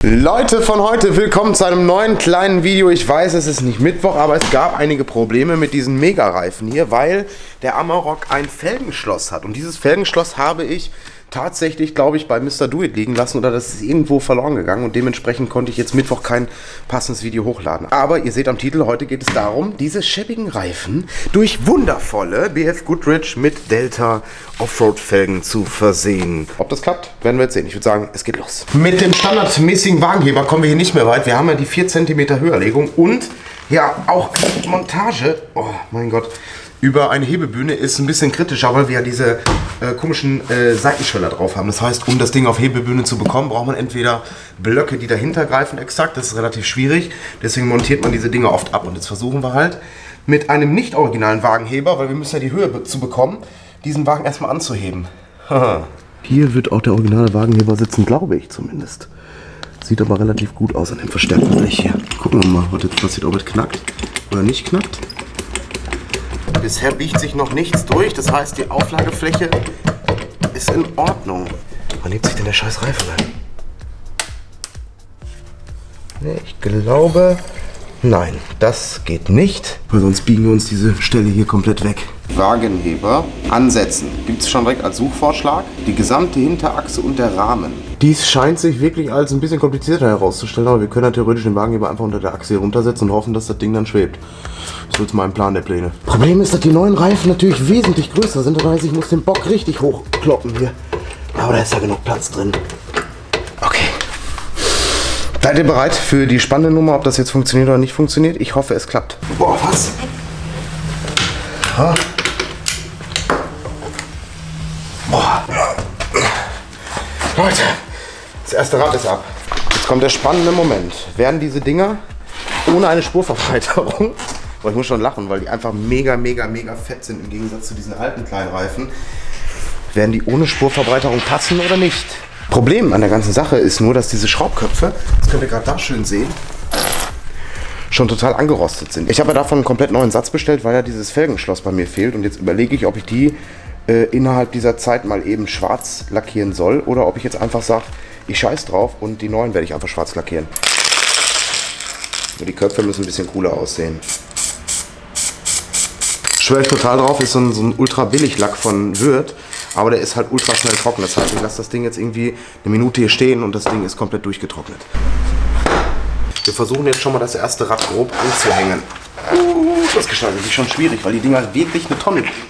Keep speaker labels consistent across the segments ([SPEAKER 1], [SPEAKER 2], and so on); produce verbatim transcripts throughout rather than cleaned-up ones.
[SPEAKER 1] Leute von heute, willkommen zu einem neuen kleinen Video. Ich weiß, es ist nicht Mittwoch, aber es gab einige Probleme mit diesen Mega-Reifen hier, weil der Amarok ein Felgenschloss hat. Und dieses Felgenschloss habe ich tatsächlich, glaube ich, bei Mister Do It liegen lassen oder das ist irgendwo verloren gegangen und dementsprechend konnte ich jetzt Mittwoch kein passendes Video hochladen. Aber ihr seht am Titel, heute geht es darum, diese schäbigen Reifen durch wundervolle B F Goodrich mit Delta Offroad-Felgen zu versehen. Ob das klappt, werden wir jetzt sehen. Ich würde sagen, es geht los. Mit dem standardmäßigen Wagenheber kommen wir hier nicht mehr weit. Wir haben ja die vier Zentimeter Höherlegung und ja auch die Montage. Oh mein Gott. Über eine Hebebühne ist ein bisschen kritischer, weil wir ja diese äh, komischen äh, Seitenschweller drauf haben. Das heißt, um das Ding auf Hebebühne zu bekommen, braucht man entweder Blöcke, die dahinter greifen exakt. Das ist relativ schwierig. Deswegen montiert man diese Dinge oft ab. Und jetzt versuchen wir halt mit einem nicht originalen Wagenheber, weil wir müssen ja die Höhe be zu bekommen, diesen Wagen erstmal anzuheben. Hier wird auch der originale Wagenheber sitzen, glaube ich zumindest. Sieht aber relativ gut aus an dem verstärkten Blech hier. Gucken wir mal, was jetzt passiert, ob es knackt oder nicht knackt. Bisher biegt sich noch nichts durch, das heißt, die Auflagefläche ist in Ordnung. Wann hebt sich denn der scheiß Reifen ein? Nee, ich glaube, nein, das geht nicht. Weil sonst biegen wir uns diese Stelle hier komplett weg. Wagenheber ansetzen. Gibt es schon direkt als Suchvorschlag. Die gesamte Hinterachse und der Rahmen. Dies scheint sich wirklich als ein bisschen komplizierter herauszustellen, aber wir können ja theoretisch den Wagenheber einfach unter der Achse runtersetzen und hoffen, dass das Ding dann schwebt. Das ist jetzt mein Plan der Pläne. Problem ist, dass die neuen Reifen natürlich wesentlich größer sind. Das heißt, ich muss den Bock richtig hochkloppen hier. Aber da ist ja genug Platz drin. Okay. Seid ihr bereit für die spannende Nummer, ob das jetzt funktioniert oder nicht funktioniert? Ich hoffe, es klappt. Boah, was? Ha. Boah. Leute, das erste Rad ist ab. Jetzt kommt der spannende Moment. Werden diese Dinger ohne eine Spurverbreiterung, oh, ich muss schon lachen, weil die einfach mega, mega, mega fett sind im Gegensatz zu diesen alten kleinen Reifen, werden die ohne Spurverbreiterung passen oder nicht? Problem an der ganzen Sache ist nur, dass diese Schraubköpfe, das könnt ihr gerade da schön sehen, schon total angerostet sind. Ich habe ja davon einen komplett neuen Satz bestellt, weil ja dieses Felgenschloss bei mir fehlt und jetzt überlege ich, ob ich die äh, innerhalb dieser Zeit mal eben schwarz lackieren soll oder ob ich jetzt einfach sage, ich scheiß drauf und die neuen werde ich einfach schwarz lackieren. Die Köpfe müssen ein bisschen cooler aussehen. Schwöre ich total drauf, ist so ein, so ein ultra billig Lack von Würth, aber der ist halt ultra schnell trocken. Das heißt, ich lasse das Ding jetzt irgendwie eine Minute hier stehen und das Ding ist komplett durchgetrocknet. Wir versuchen jetzt schon mal das erste Rad grob anzuhängen. Uh, das gestaltet sich schon schwierig, weil die Dinger wirklich eine Tonne wiegen.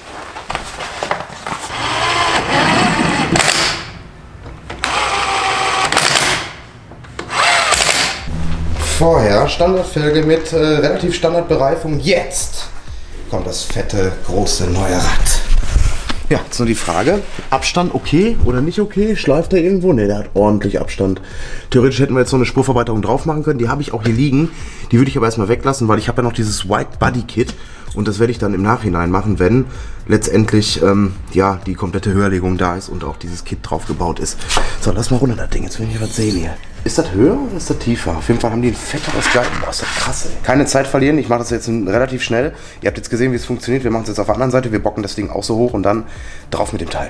[SPEAKER 1] Vorher Standardfelge mit äh, relativ Standardbereifung. Jetzt kommt das fette, große neue Rad. Ja, jetzt nur die Frage, Abstand okay oder nicht okay? Schleift er irgendwo? Ne, der hat ordentlich Abstand. Theoretisch hätten wir jetzt so eine Spurverbreiterung drauf machen können. Die habe ich auch hier liegen. Die würde ich aber erstmal weglassen, weil ich habe ja noch dieses White Body Kit. Und das werde ich dann im Nachhinein machen, wenn letztendlich ähm, ja, die komplette Höherlegung da ist und auch dieses Kit drauf gebaut ist. So, lass mal runter das Ding. Jetzt will ich was sehen hier. Ist das höher oder ist das tiefer? Auf jeden Fall haben die ein fetteres Gleiten. Boah, ist das krass, ey. Keine Zeit verlieren. Ich mache das jetzt relativ schnell. Ihr habt jetzt gesehen, wie es funktioniert. Wir machen es jetzt auf der anderen Seite. Wir bocken das Ding auch so hoch und dann drauf mit dem Teil.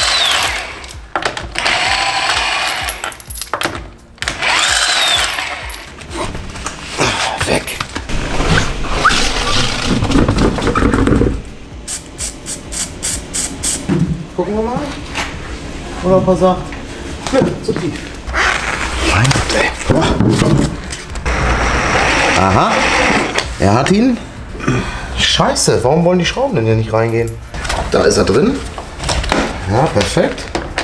[SPEAKER 1] Weg. Gucken wir mal. Oder ob er sagt, nö, zu tief. Mein Gott, ey. Aha. Er hat ihn. Scheiße, warum wollen die Schrauben denn hier nicht reingehen? Da ist er drin. Ja, perfekt.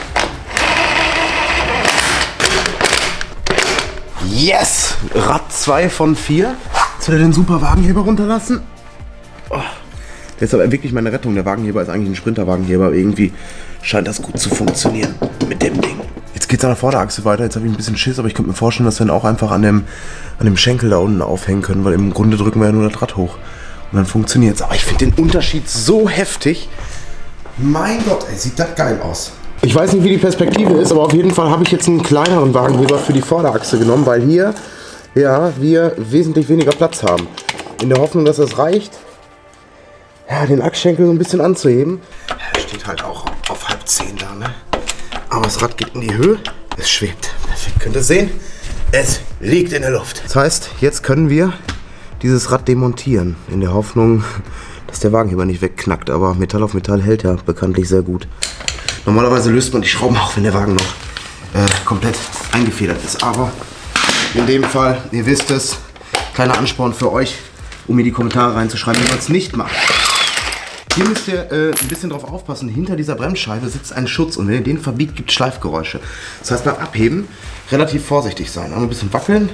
[SPEAKER 1] Yes! Rad zwei von vier. Jetzt will er den super Wagenheber runterlassen. Oh. Der ist aber wirklich meine Rettung. Der Wagenheber ist eigentlich ein Sprinter-Wagenheber, aber irgendwie scheint das gut zu funktionieren mit dem Ding. Jetzt geht es an der Vorderachse weiter. Jetzt habe ich ein bisschen Schiss, aber ich könnte mir vorstellen, dass wir ihn auch einfach an dem, an dem Schenkel da unten aufhängen können, weil im Grunde drücken wir ja nur das Rad hoch. Und dann funktioniert es. Aber ich finde den Unterschied so heftig. Mein Gott, ey, sieht das geil aus. Ich weiß nicht, wie die Perspektive ist, aber auf jeden Fall habe ich jetzt einen kleineren Wagenheber für die Vorderachse genommen, weil hier ja, wir wesentlich weniger Platz haben. In der Hoffnung, dass das reicht, ja, den Achsschenkel so ein bisschen anzuheben. Ja, steht halt auch auf halb zehn da, ne? Aber das Rad geht in die Höhe. Es schwebt. Perfekt, könnt ihr sehen. Es liegt in der Luft. Das heißt, jetzt können wir dieses Rad demontieren, in der Hoffnung, dass der Wagenheber nicht wegknackt. Aber Metall auf Metall hält ja bekanntlich sehr gut. Normalerweise löst man die Schrauben auch, wenn der Wagen noch äh, komplett eingefedert ist. Aber in dem Fall, ihr wisst es, kleiner Ansporn für euch, um mir die Kommentare reinzuschreiben, wie man es nicht macht. Hier müsst ihr äh, ein bisschen drauf aufpassen. Hinter dieser Bremsscheibe sitzt ein Schutz und wenn ihr den verbiegt, gibt es Schleifgeräusche. Das heißt, beim Abheben relativ vorsichtig sein. Einmal ein bisschen wackeln.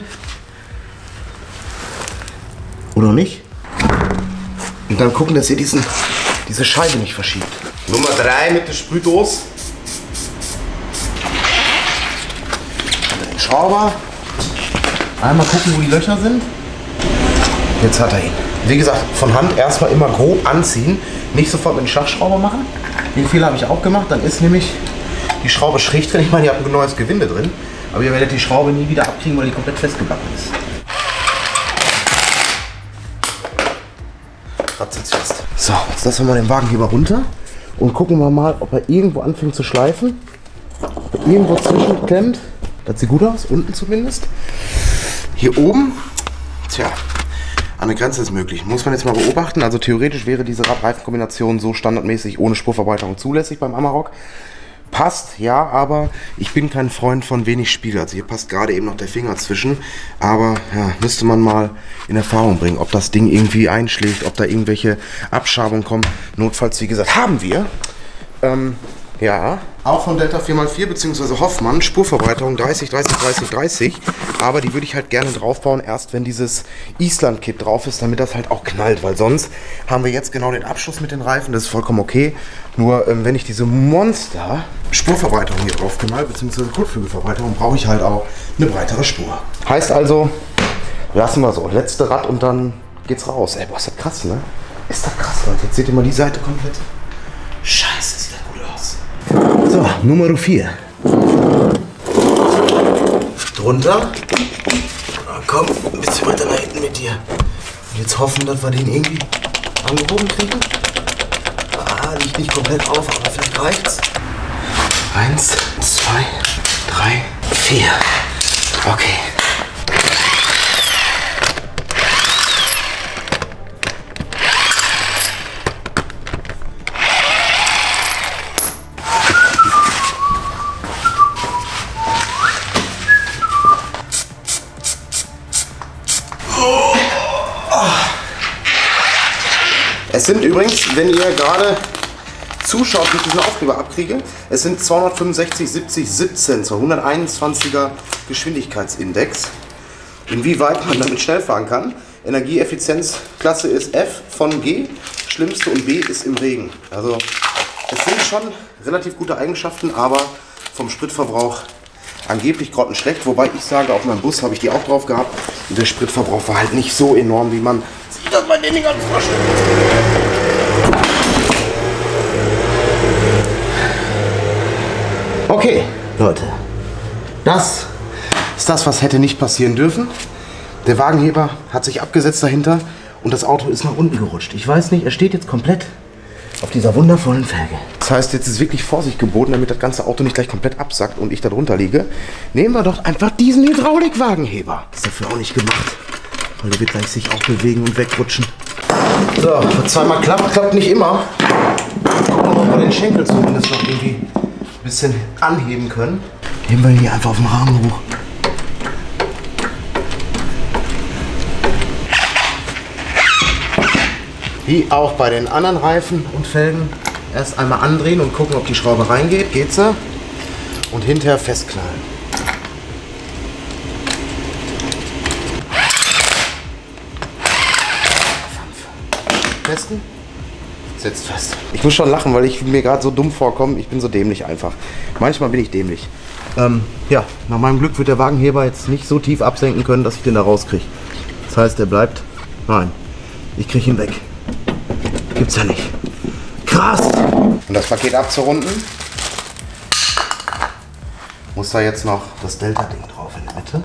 [SPEAKER 1] Oder nicht. Und dann gucken, dass ihr diesen, diese Scheibe nicht verschiebt. Nummer drei mit der Sprühdose. Den Schrauber. Einmal gucken, wo die Löcher sind. Jetzt hat er ihn. Wie gesagt, von Hand erstmal immer grob anziehen. Nicht sofort mit dem Schachschrauber machen. Den Fehler habe ich auch gemacht. Dann ist nämlich die Schraube schräg drin. Ich meine, ihr habt ein neues Gewinde drin. Aber ihr werdet die Schraube nie wieder abkriegen, weil die komplett festgebacken ist. Rad sitzt fest. So, jetzt lassen wir mal den Wagenheber runter. Und gucken wir mal, ob er irgendwo anfängt zu schleifen. Ob er irgendwo zwischenklemmt. Das sieht gut aus, unten zumindest. Hier oben, tja, an der Grenze ist möglich. Muss man jetzt mal beobachten. Also theoretisch wäre diese Radreifenkombination so standardmäßig ohne Spurverbreiterung zulässig beim Amarok. Passt, ja, aber ich bin kein Freund von wenig Spiel. Also hier passt gerade eben noch der Finger zwischen. Aber ja, müsste man mal in Erfahrung bringen, ob das Ding irgendwie einschlägt, ob da irgendwelche Abschabungen kommen. Notfalls, wie gesagt, haben wir. Ähm, ja, auch von Delta vier mal vier bzw. Hoffmann, Spurverbreiterung dreißig, dreißig, dreißig, dreißig. Aber die würde ich halt gerne draufbauen, erst wenn dieses Island-Kit drauf ist, damit das halt auch knallt. Weil sonst haben wir jetzt genau den Abschluss mit den Reifen, das ist vollkommen okay. Nur ähm, wenn ich diese Monster Spurverbreiterung hier drauf knall, bzw. Kotflügelverbreiterung, brauche ich halt auch eine breitere Spur. Heißt also, lassen wir so, letzte Rad und dann geht's raus. Ey, boah, ist das krass, ne? Ist das krass, Leute. Jetzt seht ihr mal die Seite komplett. Scheiße, sieht das gut aus. So, Nummer vier. Drunter. Na komm, ein bisschen weiter nach hinten mit dir. Und jetzt hoffen, dass wir den irgendwie angehoben kriegen. Ah, liegt nicht komplett auf, aber vielleicht reicht's. Eins, zwei, drei, vier. Okay. Es sind übrigens, wenn ihr gerade zuschaut, wie ich diesen Aufkleber abkriege, es sind zweihundertfünfundsechzig, siebzig, siebzehn, zur hunderteinundzwanziger Geschwindigkeitsindex. Inwieweit man damit schnell fahren kann. Energieeffizienzklasse ist F von G, schlimmste und B ist im Regen. Also es sind schon relativ gute Eigenschaften, aber vom Spritverbrauch angeblich grottenschlecht. Wobei ich sage, auf meinem Bus habe ich die auch drauf gehabt. Und der Spritverbrauch war halt nicht so enorm, wie man sieht das bei den Dingern vorstellt. Okay, Leute. Das ist das, was hätte nicht passieren dürfen. Der Wagenheber hat sich abgesetzt dahinter und das Auto ist nach unten gerutscht. Ich weiß nicht, er steht jetzt komplett auf dieser wundervollen Felge. Das heißt, jetzt ist wirklich Vorsicht geboten, damit das ganze Auto nicht gleich komplett absackt und ich da drunter liege. Nehmen wir doch einfach diesen Hydraulikwagenheber. Ist dafür auch nicht gemacht, weil der wird gleich sich auch bewegen und wegrutschen. So, zweimal klappt, klappt nicht immer. Gucken, ob wir den Schenkel zumindest noch irgendwie ein bisschen anheben können. Nehmen wir hier einfach auf den Rahmen hoch. Wie auch bei den anderen Reifen und Felgen. Erst einmal andrehen und gucken, ob die Schraube reingeht. Geht sie. Und hinterher festknallen. Festen. Sitzt fest. Ich muss schon lachen, weil ich mir gerade so dumm vorkomme. Ich bin so dämlich einfach. Manchmal bin ich dämlich. Ähm, ja, nach meinem Glück wird der Wagenheber jetzt nicht so tief absenken können, dass ich den da rauskriege. Das heißt, der bleibt. Nein, ich kriege ihn weg. Gibt's ja nicht. Krass! Und das Paket abzurunden, muss da jetzt noch das Delta-Ding drauf in der Mitte.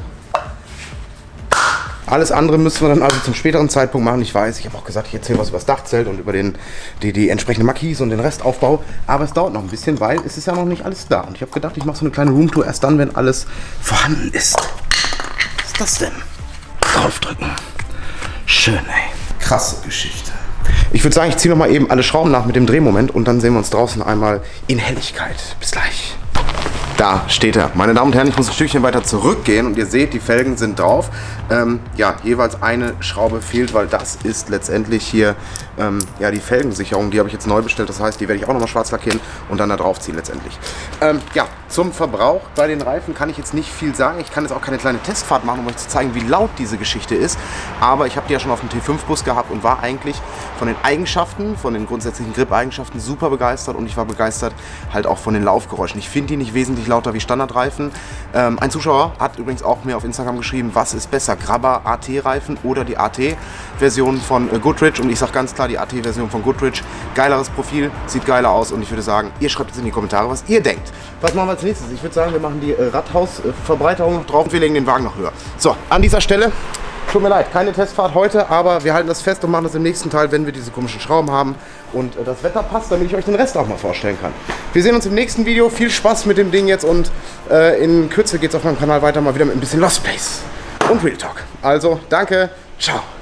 [SPEAKER 1] Alles andere müssen wir dann also zum späteren Zeitpunkt machen. Ich weiß, ich habe auch gesagt, ich erzähle was über das Dachzelt und über den, die, die entsprechende Markise und den Restaufbau. Aber es dauert noch ein bisschen, weil es ist ja noch nicht alles da. Und ich habe gedacht, ich mache so eine kleine Roomtour erst dann, wenn alles vorhanden ist. ist das denn? Draufdrücken. Schön, ey. Krasse Geschichte. Ich würde sagen, ich ziehe noch mal eben alle Schrauben nach mit dem Drehmoment und dann sehen wir uns draußen einmal in Helligkeit. Bis gleich. Da steht er. Meine Damen und Herren, ich muss ein Stückchen weiter zurückgehen und ihr seht, die Felgen sind drauf. Ähm, ja, jeweils eine Schraube fehlt, weil das ist letztendlich hier ähm, ja, die Felgensicherung. Die habe ich jetzt neu bestellt, das heißt, die werde ich auch nochmal schwarz lackieren und dann da drauf ziehen letztendlich. Ähm, ja, zum Verbrauch bei den Reifen kann ich jetzt nicht viel sagen. Ich kann jetzt auch keine kleine Testfahrt machen, um euch zu zeigen, wie laut diese Geschichte ist. Aber ich habe die ja schon auf dem T fünf Bus gehabt und war eigentlich von den Eigenschaften, von den grundsätzlichen Grip-Eigenschaften super begeistert und ich war begeistert halt auch von den Laufgeräuschen. Ich finde die nicht wesentlich lauter wie Standardreifen. Ähm, ein Zuschauer hat übrigens auch mir auf Instagram geschrieben, was ist besser, Grabber A T-Reifen oder die A T-Version von äh, Goodrich, und ich sage ganz klar, die A T-Version von Goodrich, geileres Profil, sieht geiler aus und ich würde sagen, ihr schreibt jetzt in die Kommentare, was ihr denkt. Was machen wir als nächstes? Ich würde sagen, wir machen die äh, Radhausverbreiterung noch drauf und wir legen den Wagen noch höher. So, an dieser Stelle, tut mir leid, keine Testfahrt heute, aber wir halten das fest und machen das im nächsten Teil, wenn wir diese komischen Schrauben haben und äh, das Wetter passt, damit ich euch den Rest auch mal vorstellen kann. Wir sehen uns im nächsten Video, viel Spaß mit dem Ding jetzt und äh, in Kürze geht es auf meinem Kanal weiter mal wieder mit ein bisschen Lost Place und Real Talk. Also, danke, ciao.